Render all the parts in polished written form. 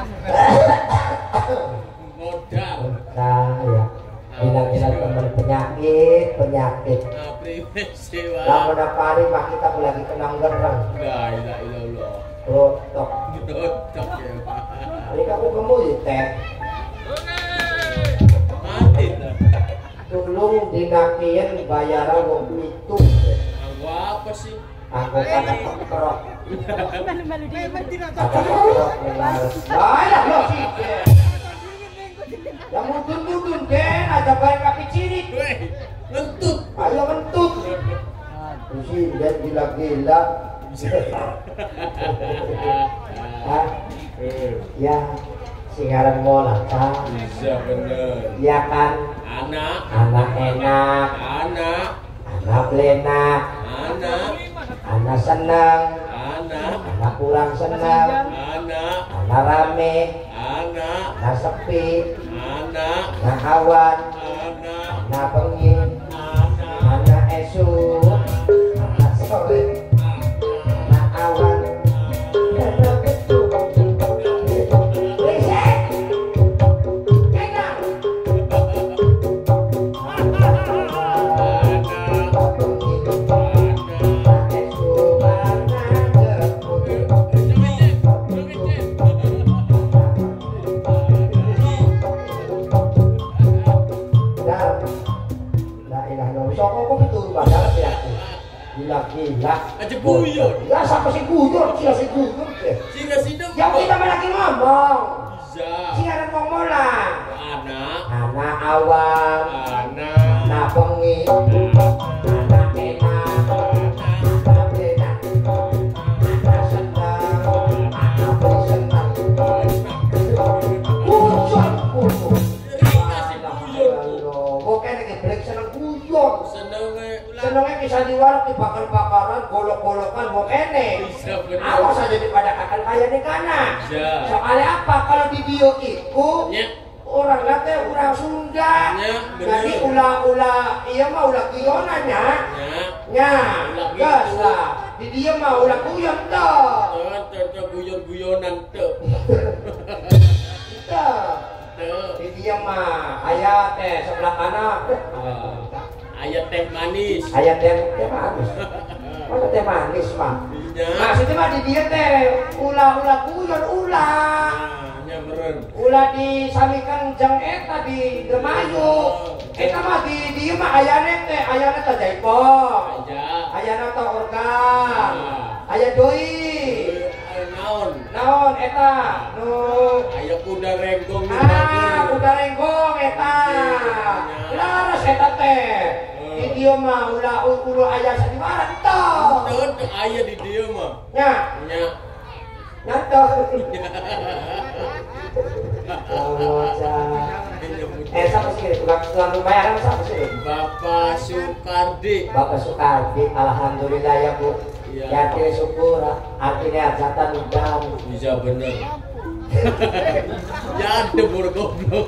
Modal. Nah, ya. Bilang-bilang teman penyakit. Lama dapari mah kita lagi kenang gerang. La ilaha illallah. Rotok ya Pak. Ini kamu ya teh. Mati dah. Tulung dinakian bayaran wong itu. Aku apa sih? Aku kata kerok. Malu-malu dia. Kata kerok mengalas. Banyak loh sih. Yang mudun-mudun den aja bayar kaki cirit. Ngentut. Ayo ngentut. Sih dan gila-gila. Hah? Ya, singaran mola kan? Bisa bener. Ya kan? Anak enak, anak lenak, anak senang, anak kurang senang, anak rame, anak sepi, anak awan, anak pengin, anak esok, anak sore, anak awan, anak betul. Gila aja buyur. Ya siapa sih buyur? Sila si buyur deh. Sidang Yang kita lagi ngomong. Bisa. Siaran ngomong lah. Anak awam. Anak pengi. Anak enak. Anak enak. Anak senang. Anak bersenang. Buyur. Pokoknya lagi break senang buyur. Senangnya kisah di warung dibakar-bakaran, golok-golokan, mau kene. Awas aja daripada kakak kaya nih kana. Soalnya apa? Kalau di bio itu orang late orang Sunda. Jadi ulah iya mah ulah gionanya. Gas lah. Di dia mah ulah guyon toh. Guyon-guyonan tuh. Di dia mah ayat teh sebelah kanan. Ayat teh manis. Ayat teh manis. Masa teh manis mah? Maksudnya mah di dia teh ulah guyon ulah. Ulah disamikan jang eta di Dermayu. Eta mah di dia mah ayana teh jaipong. Ayana teh organ. Aya doi. Naon eta? Nu aya kuda renggong. Kuda renggong eta. Laras eta teh. Di dia mah ulah aya sadiwaran toh. Aya di dia mah. Nya. Nyantoh. Siapa sih? Tukang bayaran siapa sih? Bapak Sukardi. Bapak Sukardi, alhamdulillah ya Bu. Ya syukur, artinya hajatan dan bisa bener. Ya ada goblok.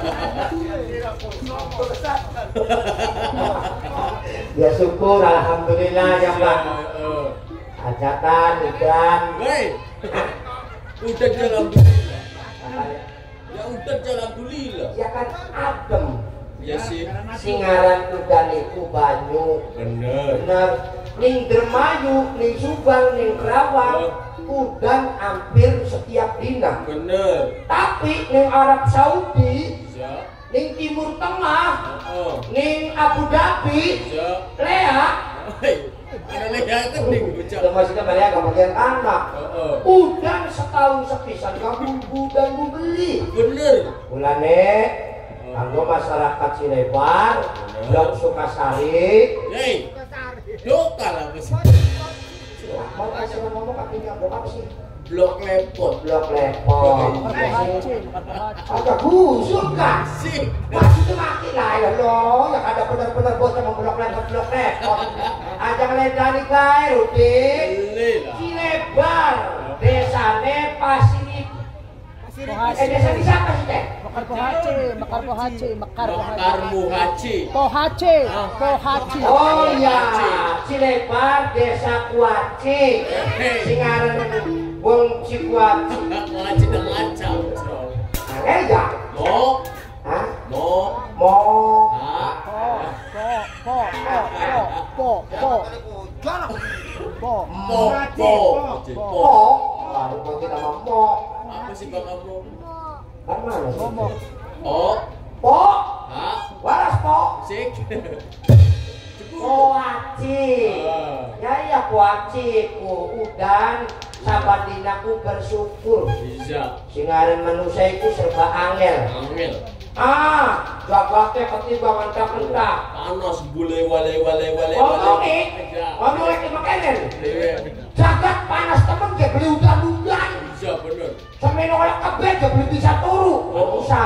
Ya syukur, alhamdulillah ya Pak. Hajatan dan. Hei, udah jalan alhamdulillah. Ya udah jalan alhamdulillah. Ya kan adem. Ya sih. Singaran udan iku banyu. Bener. Ning Dermayu, ning Subang, ning Kerawang, udan hampir setiap dina. Bener. Tapi ning Arab Saudi, ning Timur Tengah, ning Abu Dhabi, Lea. Ada Lea itu ning bocah. Maksudnya Lea kebagian anak. Udan setahun sepisan kamu udan beli. Bener. Mulane kanggo masyarakat Cilebar, Blok Sukasari. Hei. Lokal apa sih? Mau kasih ngomong kakinya apa sih? Blok lepot. Ada busuk kan? Sih. Maksudnya mati lah ya lo, yang ada benar-benar bocah mau blok lepot. Aja ngeledani kae Rudin. Cilebar, desane Pasir. Desa di siapa sih teh? Mekar Pohaci. Oh iya, Cilebar, Desa Kuaci. Singaran Wong si kuat. Wajib dan lancang. Angel ya? Mo. Hah? Mo. Mo. Baru kita mau. Apa sih bang kamu? Kan mana? Oh. Po. Hah? Waras po. Sik. Kuaci. Ya kuaci ku udan sabandinaku bersyukur. Bisa. Singaran manusia itu serba angel. Angel. Jagatnya ketimbangan tak-tak. Panas bule wale. Ngomong lagi makanya. Jagat panas temen dia beli udan-udan. Bisa bener. Semeno oleh kabeh dia beli bisa turu. Bisa.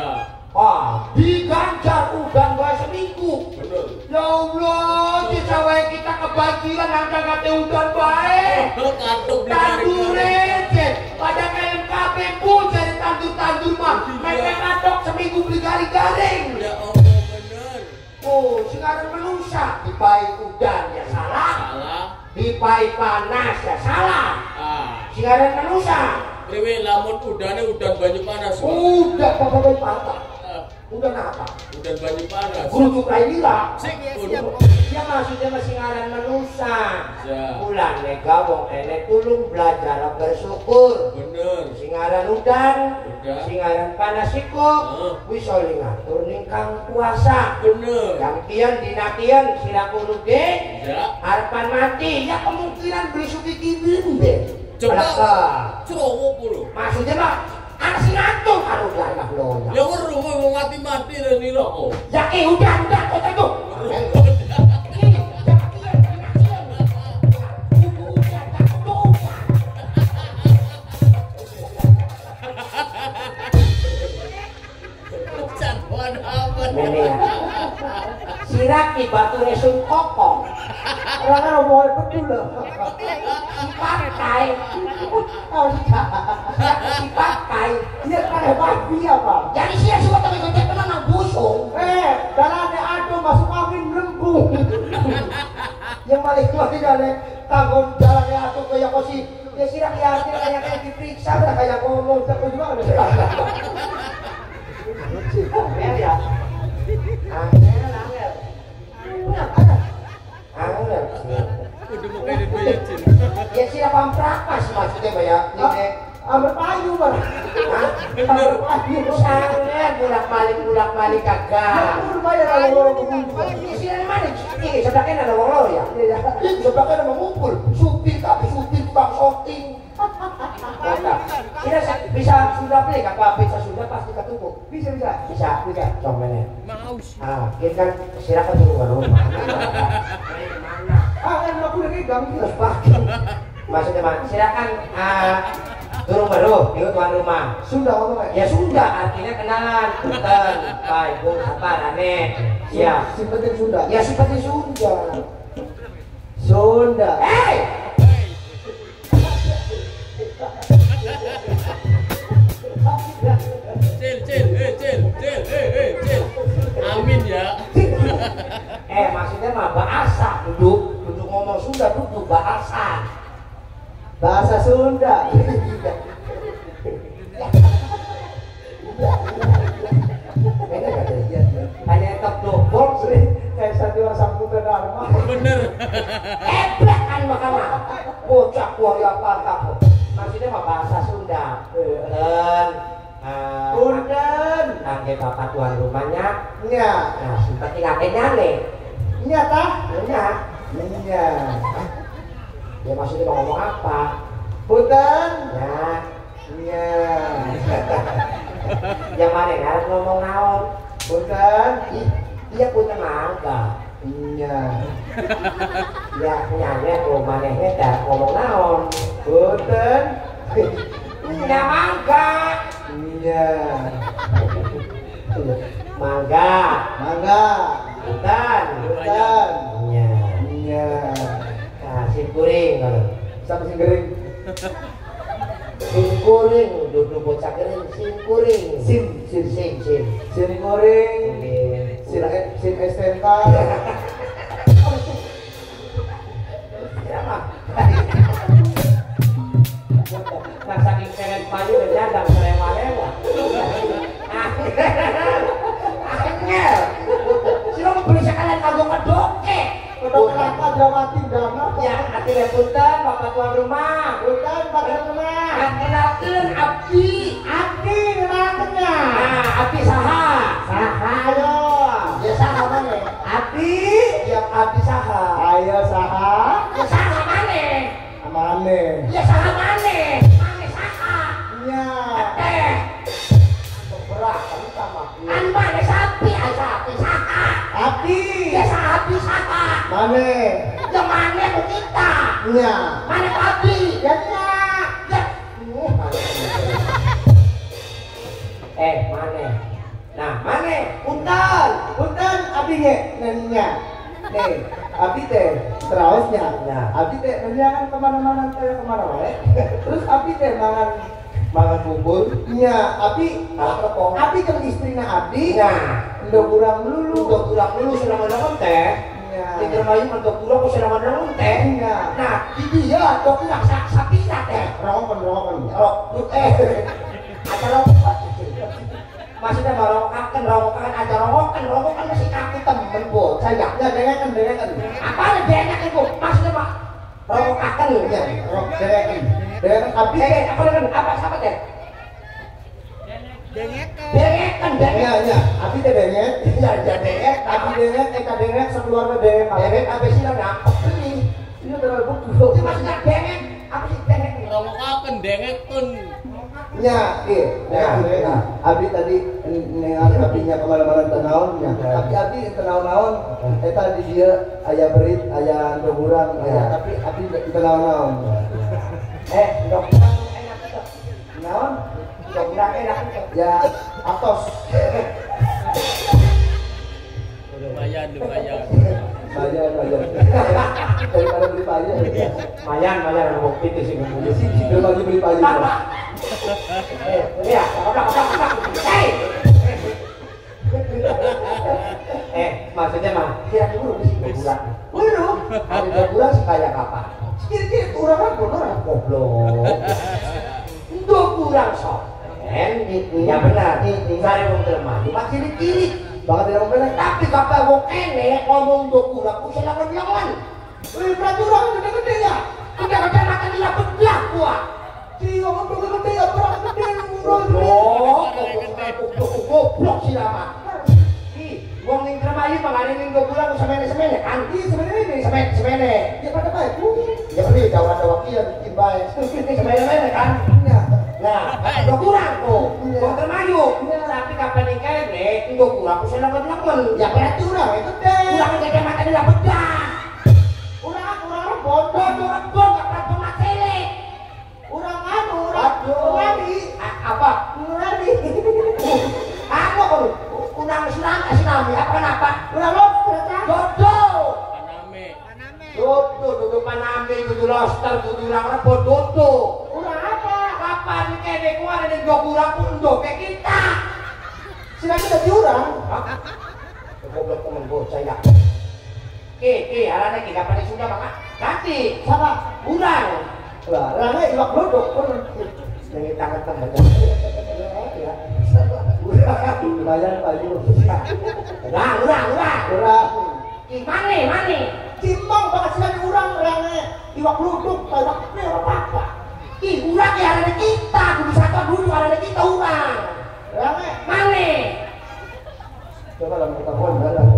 Diganjar udan bae seminggu. Bener. Ya Allah, di sawah kita kebagian angka-angka udan bae. Tandure pada kayak kabeh pun jadi tandur-tandur mah. Mereka kadok seminggu beli garing-garing. Ya Allah bener. Oh, sekarang menusa dipai udan ya salah. Dipai panas ya salah. Sekarang menusa. Priwe lamun udane udan banyu panas. Udah bapak patah. Udah apa? Udan banyu panas. Kudu kayak lila. Sik. Ya maksudnya masih ngaran manusia. Ya. Pulang nega wong enek tulung belajar bersyukur. Bener. Singaran udan, Udan. singaran panas iku wis oleh ngatur ning kang puasa. Bener. Yang kian dinakian sila kudu ge. Ya. Harapan mati ya kemungkinan beli suki kibin deh. Coba. Alaka. Cerowo puluh. Maksudnya mah anak sing ngatur karo lah loya. Ya weruh mau mati-mati dan nilo kok. Ya udah kok itu. Siraki batu resun kokong. Orang mau betul loh. Pakai. Pakai. Dia pakai babi apa? Jadi sih suka tapi teman busung. Dalane aduh masuk angin melembung. Yang paling tua tidak ada tanggung jalannya aduh kayak kosi. Ya sirak ya kayak diperiksa kayak ngomong tak juga ada. Ya. Angel. Udah mau kayak dibayarin. Ya siapa pamprakas maksudnya banyak. Ambil payu bar. Bener. Angel bulak-balik kagak. Udah bayar kalau ini sih mana? Ini sebelahnya ada wong ya. Ini sebelahnya ada mengumpul. Supir bang shooting. Kita bisa sudah beli apa bisa sudah pasti ketemu. Bisa. Contohnya. Mau. Kita kan silakan dulu baru. Kan aku udah pegang terus pakai. Maksudnya Mas, silakan turun baru di tuan rumah. Sudah apa? Ya sudah, artinya kenalan. Punten, Pak Ibu, apa Rane? Siap. Si penting sudah. Ya si penting sudah. Sudah. Cil. Amin ya. Maksudnya mah bahasa duduk ngomong Sunda duduk bahasa Sunda. Hanya tetap dobol sih kayak satu orang sambut ke dharma. Bener. Eblek kan makanya bocah kuari apa maksudnya mah bahasa Sunda. Punten nangge bapak tuan rumahnya nya. Nah seperti ngakenya nih nya tah? Nya ya maksudnya mau ngomong apa? Punten nya yang mana harus ngomong naon? Punten iya punten mangga nya ya nyanya tuh manehnya dah ngomong naon? Punten nya mangga iya mangga hutan iya sim kuring sama sim kering sim kuring duduk bocah kering sim kuring sim kuring sim STNK siapa Akhirnya punten bapak tuan rumah. Punten bapak tuan rumah. Kenalkeun abdi. Abdi kenalkeunnya. Nah, abdi saha? Saha ayo. Ya saha mana? Abdi. Ya abdi saha. Ayo saha. Ya saha mana? Mana? Ya saha mana? Mana saha? Iya. Teh. Berat kamu sama. An mana sapi? Sapi saha. Abdi. Ya sapi saha. Mana? Ya mana ku kita? Iya. Mana abdi? Ya nya. Ya. Mana? Nah, mana? Punten abdi ge nanya. Nih, abdi teh terusnya. Nah, abdi teh nanya kan kemana-mana wae. Terus abdi teh mangan bubur. Iya, abdi abdi jeung istrina abdi. Nah, endog urang dulu senang-senang teh. Di germayu mentok kurang ku senang-senang teh. Nah, di dia dok urang sapina teh. Rongon. Acara maksudnya rokokan masih kaku temen bu sayangnya dengekan apa nih dengekan bu maksudnya pak rokokan ya dengekan abdi apa siapa teh dengekan ya abdi teh dengek ya dengek abdi dengek sekeluarga dengek apa sih lah ini terlalu buku maksudnya dengek apa sih dengek rokokan dengekun nya, abdi tadi nengal abdinya kemana-mana tenaonnya. Abdi tenaon-naon, eta di dia aya berit, aya ndogurang, aya tapi abdi tenaon-naon. Ndogurang enak tuh. Naon? Ndogurang enak tuh. Ya, atos. Lumayan. Daripada beli payah. Mayan mau pitis sih berbagi beli payah. Ya, maksudnya mah kira-kira dulu ada bulan sih kayak apa? Kira-kira orang goblok. Itu kurang sopen, ya benar. Cari wong termaju, masih dikiri. Banget tidak mau tapi kakak wong ene ngomong untuk kurang, aku silakan. Berarti orang gede-gede ya? Gede-gede makan dia belah kuat. Si ngomong gede-gede ya, berang gede. Goblok sih lama. Wong ning Kremayu mangane ning kurang semene-semene kan? Semene. Ya pada bae. Ya beli dawa-dawa kieu bikin bae. Semene kan? Nah, kurang tuh. Wong Kremayu. Tapi kapan ning kene kurang ku seneng-seneng. Ya berarti urang itu deh. Urang gede mata dia bedah. Urang bodoh gak pernah matele. Urang apa? Urani. Urang sinami apa kenapa? Urang bodoh. Dodo paname kudu loster kudu urang bodoh. Urang apa? Kapan kene ku ada ning urang ku endok kayak kita. Sinami dadi urang. Goblok temen bocah ya. Arane ki kapan sudah maka ganti. Siapa? Urang. Lah, orangnya iwak dodok pun dengan tangan tangan. Ya. Lumayan Pak Ju. Urang. Mana? Cimbang banget sih urang orangnya. Iwak dodok kayak apa? Urang ya ada kita, kudu satu dulu ada kita urang. Orangnya mana? Coba lah kita dalam.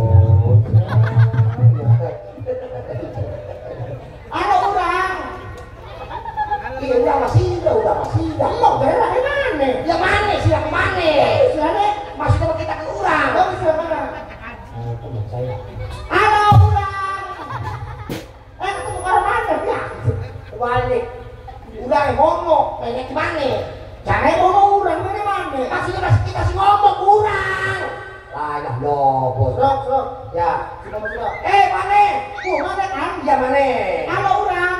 Ada urang. Iya udah masih. Mau daerah mana? Ya mana sih yang mana? Siapa? Masih sama kita ke urang. Kamu siapa mana? Teman saya. Ada urang. Ketemu orang mana ya? Balik. Udah ngomong, kayak gimana? Jangan ngomong urang mana? Masih kita sih ngomong urang. Lah loh, Sok. Ya, sudah. Mana? Mana kan? Ya mana? Ada urang.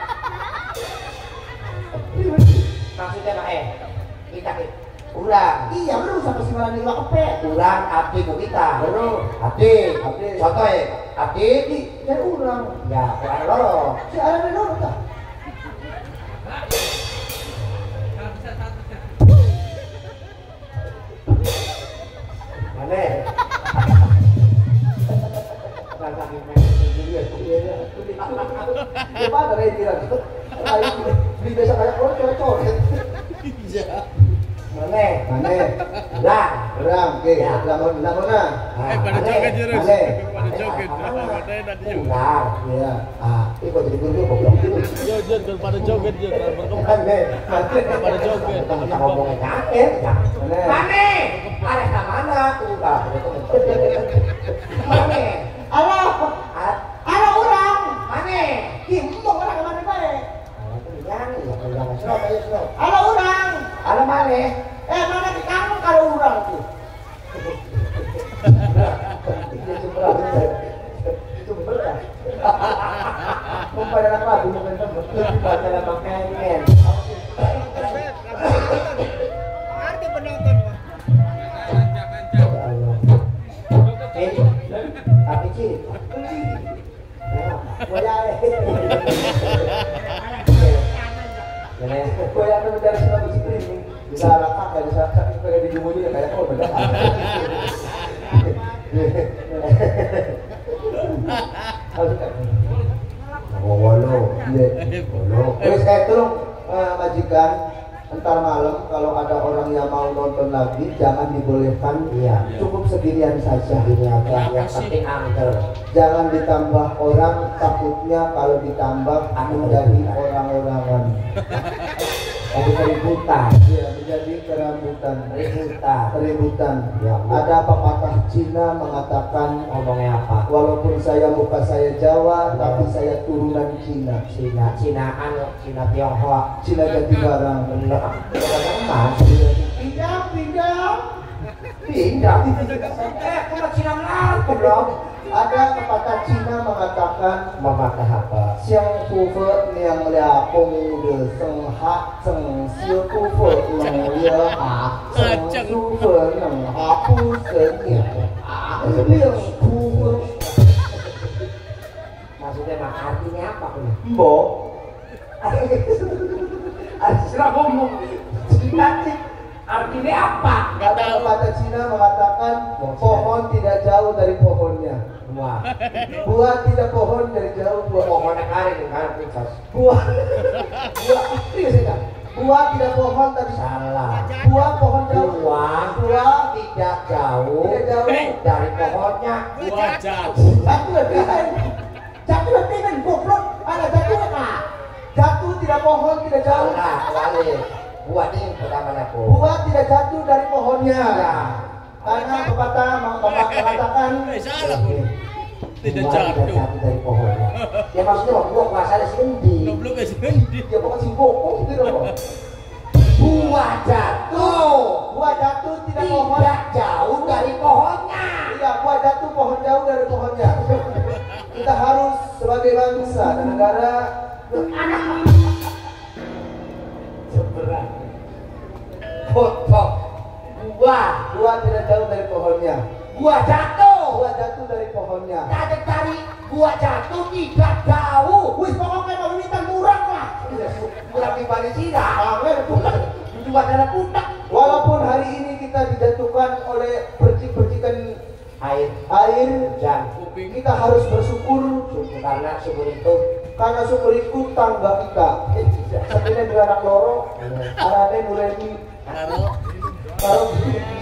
Maksudnya mah kita urang. Iya bener sampai si mana nilai kepe. Urang abdi ku kita. Bener. Abdi. Contoh abdi di urang. Ya, ada loro. Si ada loro ta. Mana? Coba dari Mana? Lah, Ram, oke. Lamun mana? Pada joget terus. Pada joget. Katanya tadi juga. Benar. Iya. Ini kok jadi guru goblok itu. Joget pada joget ya. Pada joget. Kita ngomongin kakek. Mana? Ada ke mana tuh? Mana? Ala orang. Mana? Kimbong orang ke mana bae? Ala orang. Ala mana? Mana di kamu kalau orang tuh? Itu berat. Pada apa? Bukan tempat. Pada makanan. Arti penonton. Tapi sih. Goyang itu dari sini musik ini bisa lapak nggak bisa sakit pengen dijumuni ya kayak bener. Wolo, terus kayak tolong majikan entar malam kalau ada orang yang mau nonton lagi jangan dibolehkan, cukup seginian saja. Yang penting angker. Jangan ditambah orang, takutnya kalau ditambah menjadi orang-orangan. Jadi keributan. Iya, menjadi keributan. Ya, ada pepatah Cina mengatakan, ngomongnya apa? Walaupun muka saya Jawa, tapi saya turunan Cina. Cina Tionghoa, Cina Jatibarang. Pindah. Kalau Cina ngaku dong. Ada pepatah Cina mengatakan apa? Siang kufe yang liapung de seng ha seng siu kufe yang liha seng kufe yang hapu seng liang kufe. Maksudnya artinya apa? Mbok. Asal ngomong Cina artinya apa? Kata pepatah Cina mengatakan pohon tidak jauh dari pohonnya. Buah tidak pohon dari jauh, buah pohonnya kering pincas. Buah tidak pohon tapi salah. Buah pohon jauh. Buah tidak jauh dari pohonnya. Buah jatuh. Jatuh kan goblok. Ada jatuh enggak? Jatuh tidak pohon tidak jauh. Buah ini pertama aku. Buah tidak jatuh dari pohonnya. Karena pepatah mengatakan salah. Tidak jatuh dari pohonnya. Ya maksudnya buah kuasa sendi. Goblok sendi. Ya pokoknya si bokong gitu loh. Buah jatuh tidak jauh dari pohonnya. Iya, buah jatuh pohon jauh dari pohonnya. Kita harus sebagai bangsa dan negara seberat. Potong. Buah tidak jauh dari pohonnya. Buah jatuh dari pohonnya. Ada cari buah jatuh tidak jauh. Wih, pokoknya kalau ini kan murah lah. Murah di Bali tidak. Cuma dalam putak. Walaupun hari ini kita dijatuhkan oleh percikan air dan kita harus bersyukur karena syukur itu tangga kita. Sebenarnya dua anak loro, arane nureni. Kalau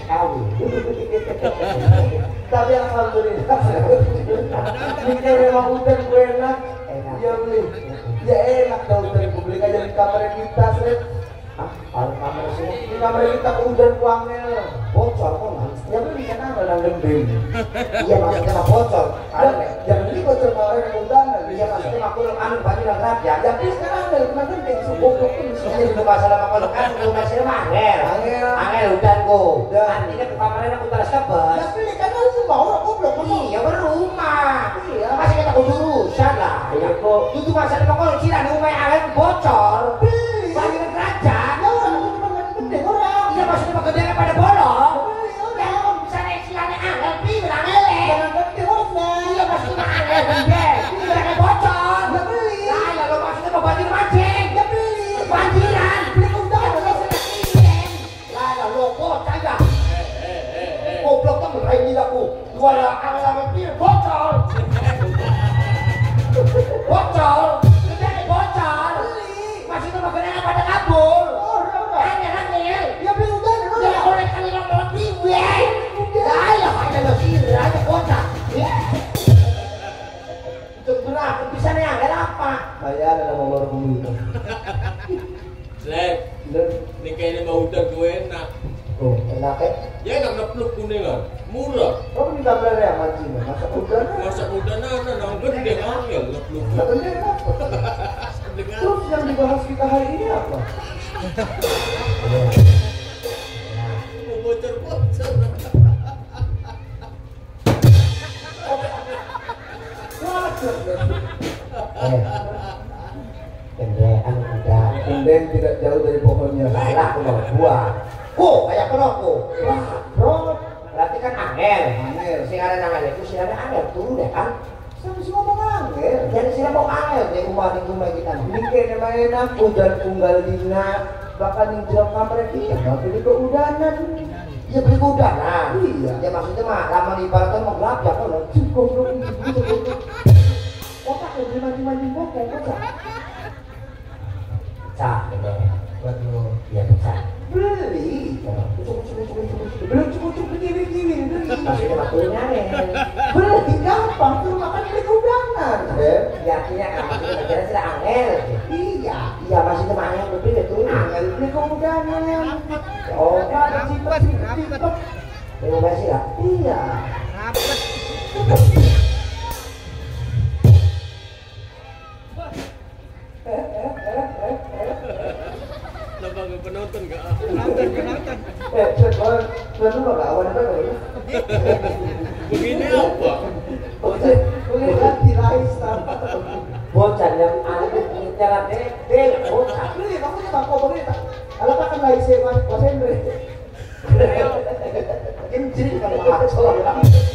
tapi alhamdulillah ini memang udah gue enak ya beli ya enak dah udah publik aja di kamar kita seret kamar sini di kamar kita udah kuangel bocor kok ya beli kan ada gendeng iya maksudnya mah bocor jangan beli bocor kemarin yang undangan iya maksudnya aku anu banyak yang raja ya beli kan ada cuma gendeng goblok tuh misalnya di masalah makan kan lu masih mah angel udan go artinya ke kamarnya aku teras kebas ya beli kan lu mau orang goblok iya berumah iya masih kita kudu urusan lah ya kok itu masalah makan sirah di rumah angel bocor beli banyak kerajaan ya orang itu cuma gendeng orang iya maksudnya mah gendengnya pada bolong ya misalnya silahnya angel beli bilang elek jangan gendeng orang iya maksudnya angel gendeng bilangnya bocor ya beli lah ya lo maksudnya mau banjir mancing ya beli banjiran beli undangan lah ya lo bocor ya goblok kan berani aku juara angel beli bocor gendengnya bocor beli maksudnya mau gendengnya pada kabur angel ya beli undangan Lek, ini kayaknya mau udah gue enak. Oh, enak ya? Ya enak ngepluk kuningan, murah. Oh, ini gambarnya yang mancing, masak udang. Masak udah nang gede angel ngepluk. Katanya apa? Terus yang dibahas kita hari ini apa? Mau bocor-bocor. Kendean udah. Kemudian tidak jauh dari pohonnya. Salah aku mau buah. Kayak kenapa? Wah, bro. Berarti kan angel. Angel. Sing ada angel itu sing ada angel turun ya kan? Sama si ngomong angel. Jadi sih mau angel di rumah kita. Ini kayaknya enak hujan tunggal dina. Bahkan di dalam kamar kita nggak pilih keudanan. Iya beli kuda, nah. Iya. Ya maksudnya mah lama ibaratnya mau gelap ya kan? Cukup otak ya beli mancing-mancing bokeh kocak. Cah, Waduh. iya pecah. Beli. Belum cukup begini. Maksudnya mah turunnya nih. Beli gampang tuh makan beli keudanan. Ya artinya kan maksudnya kira sudah angel. Iya. Iya maksudnya mah angel berbeda tuh. Angel beli keudanan. Oh, Ada cipet. terima kasih ya. Iya. Rapet. Kenapa gak penonton gak? Penonton. Saya tuh gak awan apa ya? Begini apa? Boleh ganti lifestyle. Bocah yang ada di cara dede, bocah. Beli, maksudnya bako beli. Kalau kan lifestyle Mas Hendri. Kencing kalau kacau ya.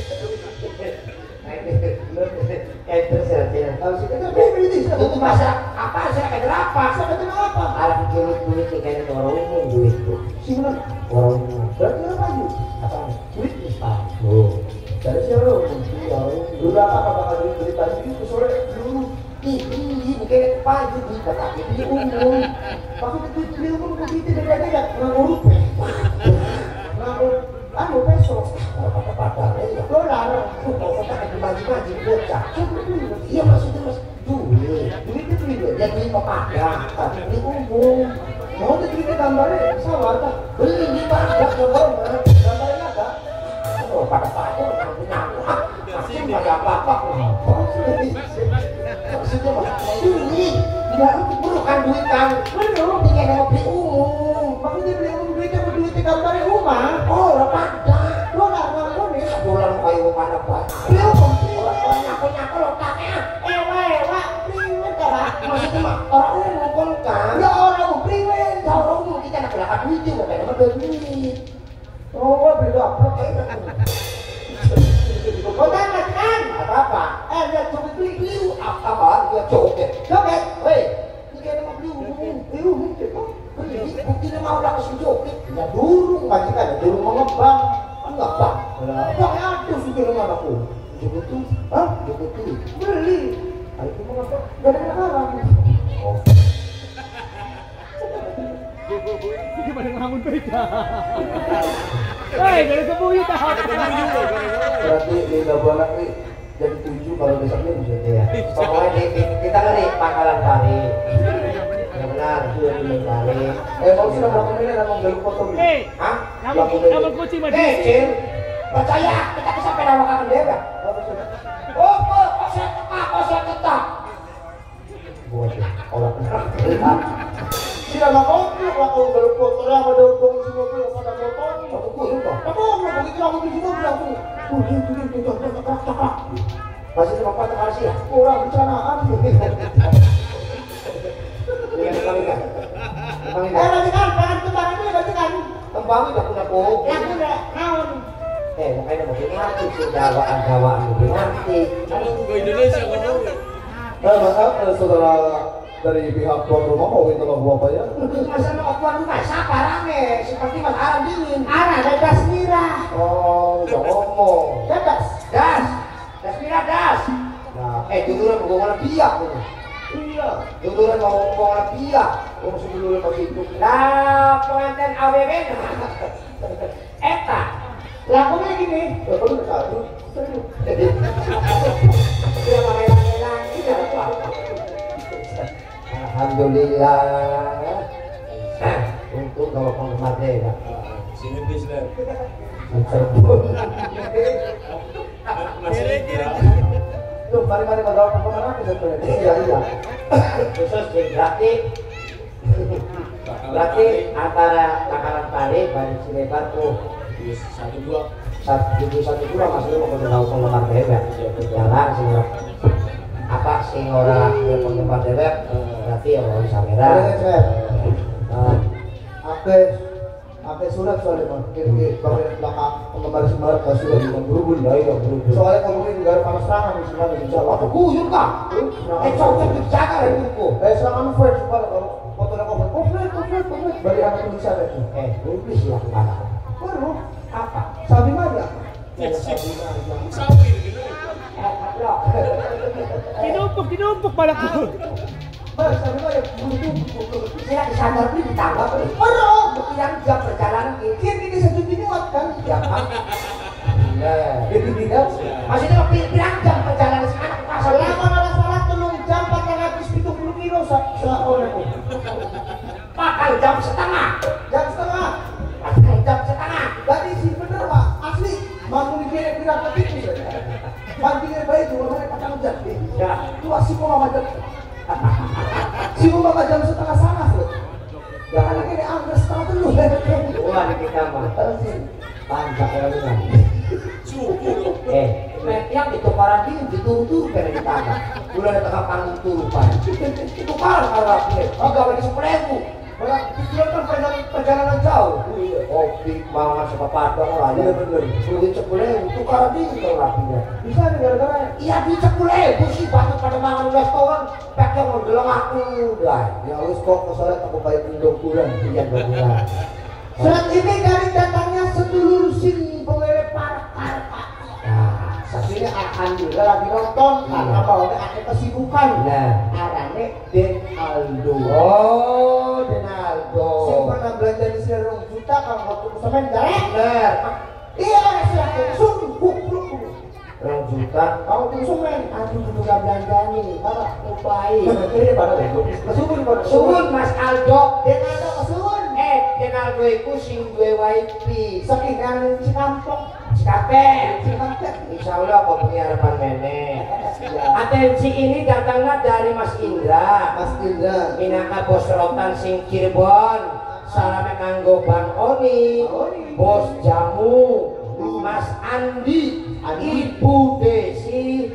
Kayak terus ya. Kalau sih kita beli Itu masa apa saya kayak apa? Saya kata apa? Ada pikir duit kayaknya orang umum duit tuh. Sih benar. Orang umum. Berarti apa yuk? Apa? Duit nih. Tuh. Dari siapa lo? Dulu apa bakal duit tadi itu sore dulu. Ini kayak pagi di kota ini umum. Maksudnya duit beli umum begitu beda-beda. Nganggur rupiah. Nganggur anu peso. Patah-patah ya. Dolar. Kalau kata kayak maju-maju bocah. Iya maksudnya mas duit Duit itu juga. jadi pemadam tapi ini umum. Mau tuh duitnya gambarnya sawah tak? Beli di pasar coba Gambarnya ada. oh pada nanti nyawa pasti nggak ada apa-apa maksudnya mas duit nggak bukan duit kan belum bikin mau beli umum Maksudnya beli umum duitnya duitnya gambarnya rumah. oh lah pada Dolar nganggur nih. dolar kayu mana pak Beli umum. orang nyaku lo kakek Wah, priwet kan? maksudnya mah orang umum kan Ya orang mau priwet. orang umum kita nak belakang duit juga kayak nama duit Oh, beli gaplok. Kau tanya kan? apa Lihat coba beli. apa dia coket Coba. hei ini kayak mau beli umum Beli umum cek. buktinya mau lah kasih joget Ya dulu majikan, dulu mengembang. enggak bang Bang ada sih di rumah aku. joget tuh Hah? joget tuh Beli. ah itu mau apa Gak ada yang larang. oh Gimana ngamun beda? Hei, dari kebuyut ah. Berarti di Labuan nih jadi 7 kalau besoknya bisa. iya pokoknya kita ngeri pangkalan kali ya benar kali Mau sih nama ini nama galuh foto. Hei, hah nama kucing mah Cil percaya kita bisa penawakan dewa oh kok saya tetap bocah orang lihat Sila makopi ako galuh foto ra mo daw kung sino ko pada foto. aku kurung dong Ako mo begitu ako di sini bilang tuh. masih cuma patah kali sih ya Kurang rencanaan. dengan kalian Nanti kan jangan kemana ini nanti kan. tembangi gak punya bohong Yang udah naon. makanya mau ngerti sih dawaan lebih ngerti Kalau aku ke Indonesia kan dong. Maaf saudara dari pihak tuan rumah mau minta lagu apa ya? masa mau tuan rumah siapa rame seperti mas Aram dingin Ana bebas mira. oh udah ngomong Bebas. das mira das Nah, juduran mau ngomong biak ini iya. juduran mau ngomong biak Om sebelumnya masih itu. nah pengantin AWW eta Lakunya gini. Ya perlu satu. dia mengelang-elang tidak apa alhamdulillah kalau penggemar deh ya. Sini bisnis. Cirebon. Masih Indra. Tuh, mari-mari kalau penggemar aku sebenarnya. Iya. Khusus berarti antara takaran tali dari Cilebar tuh 1-2 maksudnya mau tahu penggemar dewek jalan sih apa sing ora penggemar dewek berarti ya mau kamera Apa surat soalnya bang, kiri belakang penggemar Semarang kasih lagi bang berubun lah ya berubun. Soalnya kamu ini negara panas serangan di Semarang insya Allah. Aku guyur kak, cocok dijaga lah itu. Serangan fresh kalau foto nak komplit, balik anak Indonesia itu. Nulis ya kemana? Baru Apa? Sabi Maria. Sawi gitu. Kinumpuk balakku. Baik, Sabi Maria buru. Saya di kantor ini ditangkap. Yang jam perjalanan Kini satu ini kan jam Jadi tidak. maksudnya pirang jam perjalanan sekarang pasal Selama salah telung jam 470 kilo seorang itu. bakal jam setengah. Jam setengah. Bakal jam setengah. Jadi si bener pak asli. Mampu dikira kira ketipu saja. Pantingnya baik itu orang patang jam. Ya. Tua si mama jam. Si mama jam setengah sana tuh. Jangan lagi diambil setengah dulu. Wah di kita mah. Panjang orangnya. Subuh. Yang ditukaran ini dituru-turu karena ditangkap. Udah ada tengah panggung turu pak. Tukaran kalau rapi. Agak lagi 10.000. Orang pikiran kan perjalanan jauh. Kopi, mangan sama padang lah. Iya bener. Duit 10.000. Tukaran ini kalau rapinya. Bisa nih gara-gara. Iya duit 10.000 sih banyak pada mangan restoran. Pakai model aku udah. Ya wis kok masalah aku baik undang bulan. Iya benar. Saat ini dari datangnya sedulur sini pengere parah. Nah, Saksinya alhamdulillah lagi nonton karena bawanya ada kesibukan. Nah. Arane Den Aldo. Oh, Denaldo. Sing pernah belanja di sini 2 juta kalau waktu sampean garek. Bener. Iya, silakan sungguh. 2 juta. Kamu langsung men. Aduh, kudu gak belanja nih. Apa? Upai. Ini pada kesugun pada Suwun Mas Aldo. Den Aldo kesugun. Denaldo iku sing duwe wifi. Sekitar Cikampek. Cikampek. Cikampek. Insya Allah kok punya harapan nenek. Atensi ini datangnya dari Mas Indra. Mas Indra. Minangka bos rotan sing Cirebon. Salame kanggo Bang Oni. Bos jamu. Mas Andi. Ibu Desi.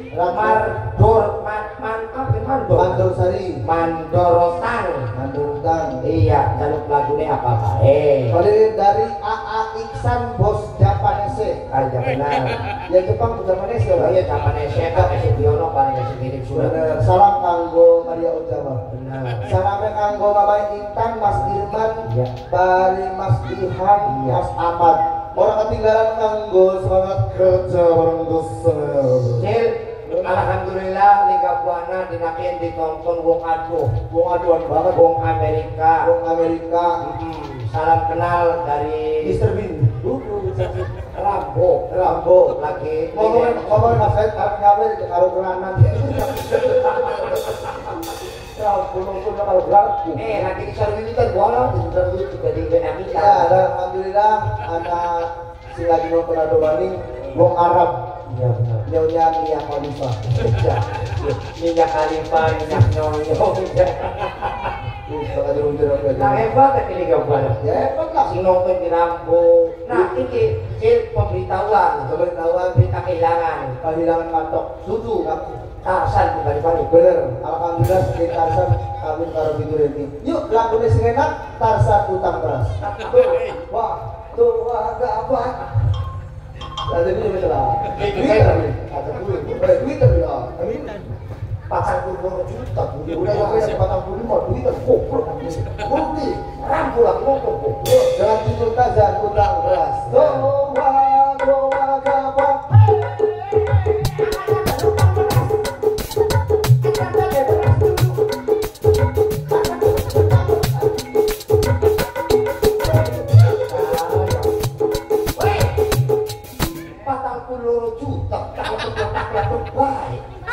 Mandor Sari. Mandorotan. Mandorotang. Iya, jaluk lagunya apa baik. Kalau dari AA Iksan bos Japanese. Aja benar. Yang Jepang Japanese Oh lah. iya, Japanese kan kasih Biono paling kasih kirim surat. Bener. Salam kanggo Maria Ujama. Benar. Salamnya kanggo Mama Intan, Mas Irman, Iya. Bari Mas Ilham, Iya. Mas Ahmad. Orang ketinggalan kanggo semangat kerja bareng dosen. Cil, alhamdulillah Liga Buana dinakin ditonton wong aduh. Wong aduan banget. Wong Amerika. Wong Amerika. Salam kenal dari Mr. Bean. Rambo lagi. Ngomongin Mas Said karep nyawe karo keranan. Ya, pun kalau berarti. Lagi disuruh ini kan bola, disuruh juga di Amerika. Ya, alhamdulillah anak si lagi nonton Ado Maning, wong Arab. Iya benar. Nyonya Mia Khalifa. Minyak Khalifa, minyak nyonya. Nah hebat tapi Liga Buana. Ya hebat lah. Si nonton di Rambo. Nah ini Cil pemberitahuan berita kehilangan Matok. Sudu Tarsan bukan balik. Bener. Alhamdulillah si Tarsan kawin karo Bidu Reti. Yuk lagunya sing enak Tarsan utang beras. Wah, tuh agak apa? Lalu ini betul. Twitter ya. Pasang 20 juta. Udah yang 45 Twitter goblok. Bukti Rambo lagi nonton goblok. Dengan judul Tazan utang beras. Doa gabah.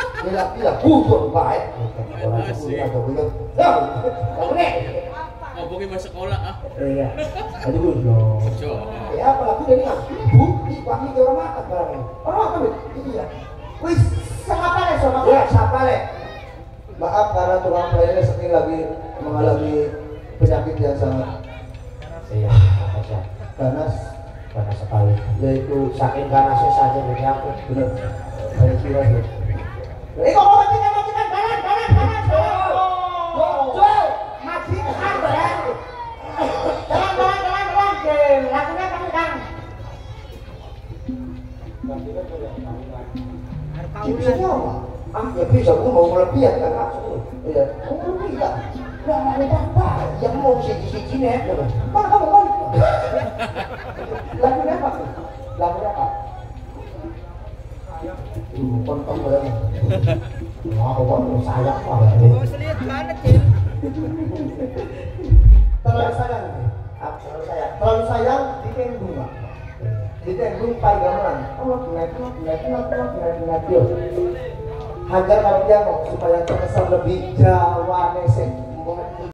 Butuh baik. Asik. Ya, boleh. Apa pokoknya masuk sekolah ah. Iya. Jadi gue dong. Ya apalagi dari kan. Bukti kami ke orang makan barangnya. Orang makan iya. Wis, siapa le sama ya, siapa le? Maaf karena tukang playnya sering lagi mengalami penyakit yang sangat Iya, panas. ganas, Panas sekali. yaitu Saking panasnya saja dari aku. benar. Saya kira itu. Kok mau majikan balan. Jol, majikan balan. Jalan. Lakunya kamu kan. Tipsnya apa? Ya bisa, gue mau melebihan kan langsung. Iya. Mau lebih kan? Nggak ada apa-apa. Yang mau siji-siji nih, mana kamu kan? Lagunya apa? Lagunya apa? Kontong berani. Wah, kok sayang banget. Terlalu sayang. Terlalu sayang ditendung. Ditendung pai gamelan. Hajar kalau dia mau supaya terkesan lebih Jawa nesek.